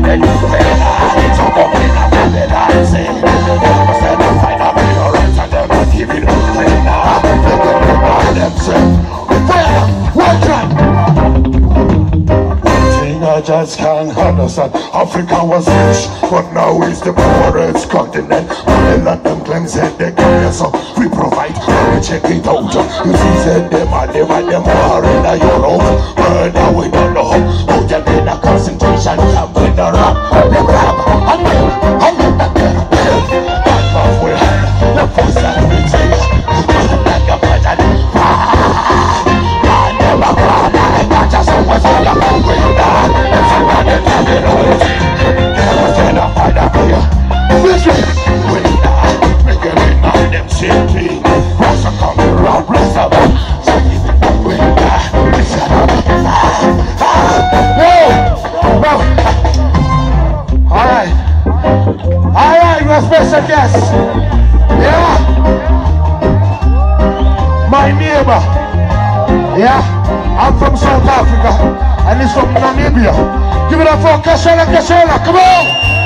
and you it's a complete Babylon, say. Instead of find a ignorance and they're not giving up clean now. They're getting all themselves. I just can't understand. Africa was rich, but now it's the poorest continent. Only let them claim said they can so we provide, we check it out. You see, said them are in a Europe. But now we don't know who them in a concentration camp with the rock, the grab, and then the bill. Back off with the first and the change. Like a pattern. I never cried, I got just so much for the with that. Special guest, yeah, my neighbor, yeah, I'm from South Africa and he's from Namibia. Give it up for Kashola, Kashola, come on!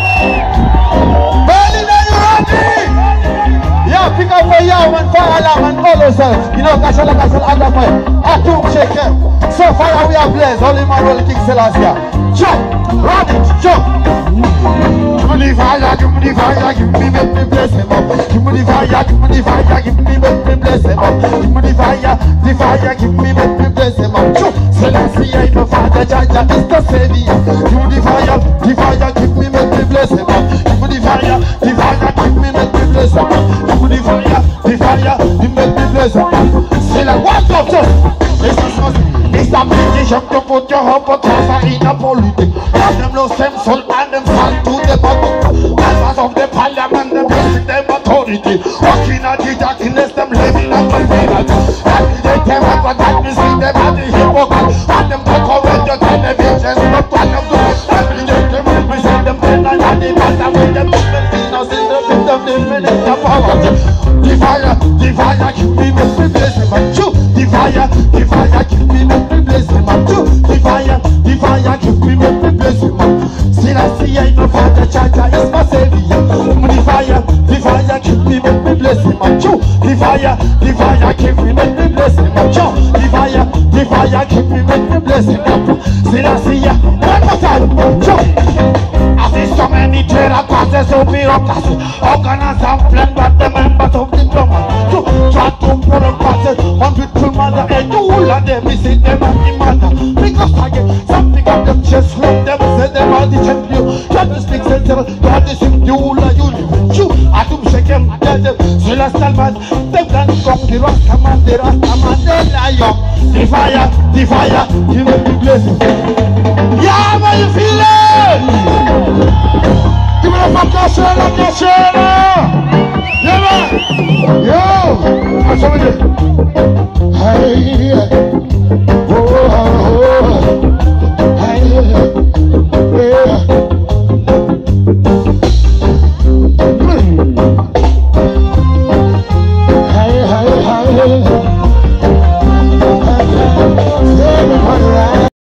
Berlin, are you ready? Yeah, pick up for you and fire alarm and all yourselves. You know, Kashola, Kashola, under fire. Atum shaker. So fire we are blessed. Holy Manuel King Selassie. Jump, run it, jump. Give me the fire, give me the fire, give me, make me bless him up. Give me the fire, give me the fire, give me, make me bless him up. Give me the fire, give me, make me bless him up. Selassie, I know Father Jaja is the Savior. Give me the fire, give me, make me bless him up. Give me the fire, give me, make me bless him up. Give me the fire, you make me bless him up. Say like one doctor, it's the meditation to put your hope across in a politics. Have them lose them soul and them fall to the bottom. Members of the parliament, them blessing them authority. Walking at the darkness, them living up on reality. Every day they have a darkness in them and the hypocrite. And them talk over your television, not one of them. Every day they represent them and the matter with them. Innocent in the pit of the minute of power. The fire, keep me, make me bless him up. The fire, keep me, make me bless him up. The fire, keep me, make me bless him up. Still I see I know Father Jaja is my Savior. The fire, keep me, make me bless him up. The fire, keep me, make me bless him up. The fire, keep me, make me bless him up. Still I see ya one more time. I see so many terror causes of bureaucracy. Organize and plan but the members of the government to try to put a process on with mother and all of them visit them and the mother. Because I get something of them just love them, say them are the champion. Try to speak sensible, try to sing you all of you. I do shake them, tell them, celestial man, them can come the Rastaman, they lie up. The fire, you will be blessed. Yeah, how you feeling? Give me a Kashola, Kashola!